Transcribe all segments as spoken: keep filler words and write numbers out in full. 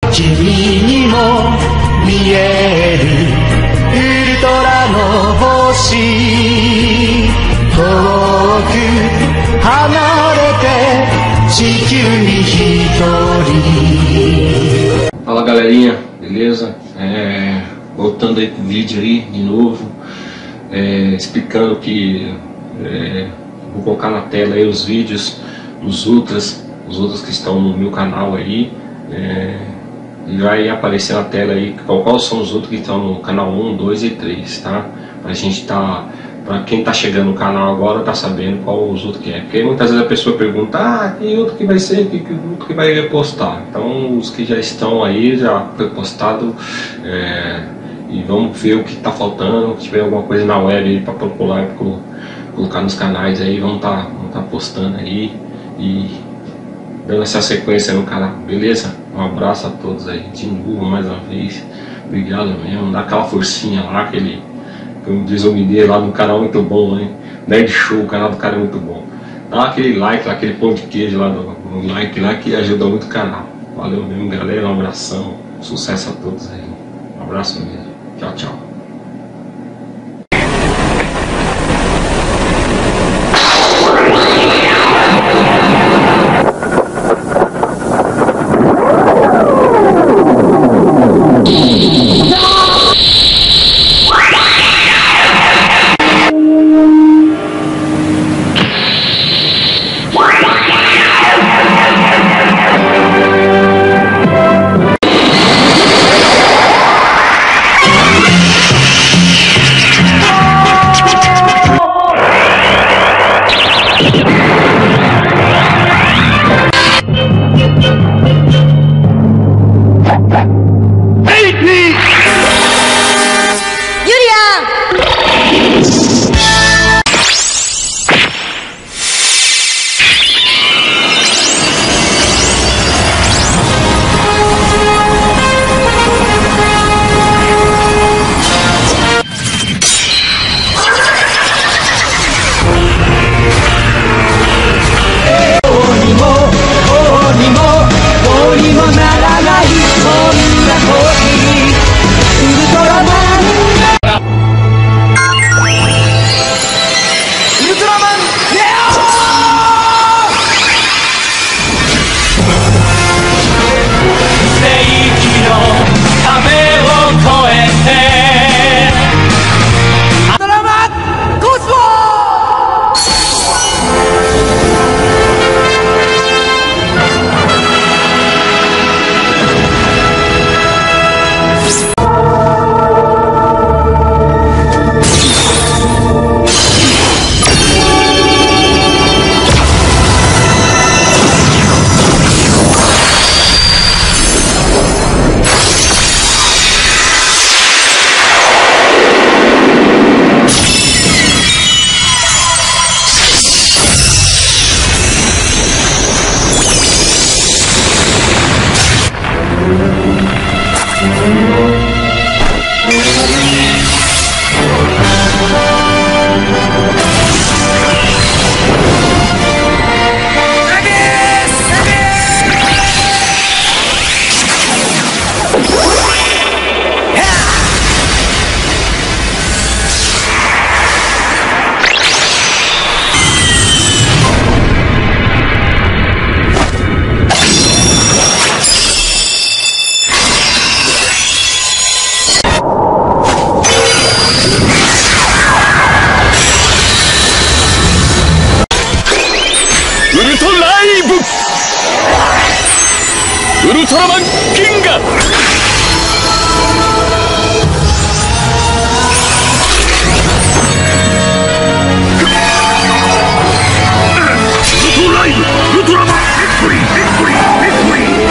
君にも見えるウルトラの星、遠く離れて地球に一人。 Fala galerinha, beleza? É, voltando aí pro vídeo aí de novo, é, explicando que é, vou colocar na tela aí os vídeos dos Ultras, os Ultras que estão no meu canal aí. É, e vai aparecer na tela aí qual, quais são os outros que estão no canal um, dois e três, tá? Pra gente tá, pra quem tá chegando no canal agora tá sabendo qual os outros que é. Porque muitas vezes a pessoa pergunta, ah, que outro que vai ser, que, que outro que vai postar. Então os que já estão aí, já foi postado, é, e vamos ver o que tá faltando. Se tiver alguma coisa na web aí pra procurar, pra colocar nos canais aí, vamos tá, vamos tá postando aí e dando essa sequência no canal, beleza? Um abraço a todos aí, de novo, mais uma vez, obrigado mesmo, dá aquela forcinha lá, aquele, como diz o Mineiro lá no canal, muito bom, né? Nerd Show, o canal do cara é muito bom. Dá aquele like lá, aquele pão de queijo lá, no, no like lá, que ajuda muito o canal. Valeu mesmo, galera, um abração, sucesso a todos aí, um abraço mesmo, tchau, tchau. 울트라만 긴가! 울트라이브! 울트라만 빅토리! 빅토리! 빅토리!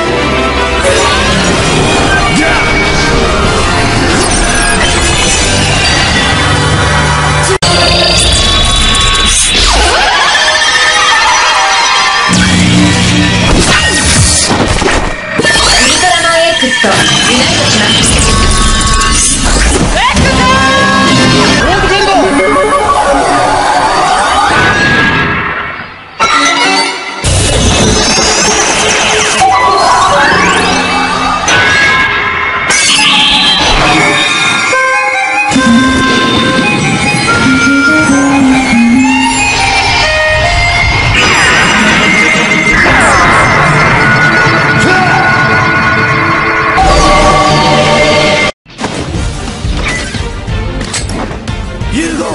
融合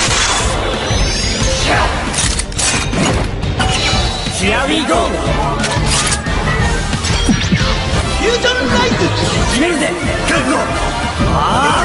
ヒアウィーゴーフュージョンライト決めるぜ覚悟ああ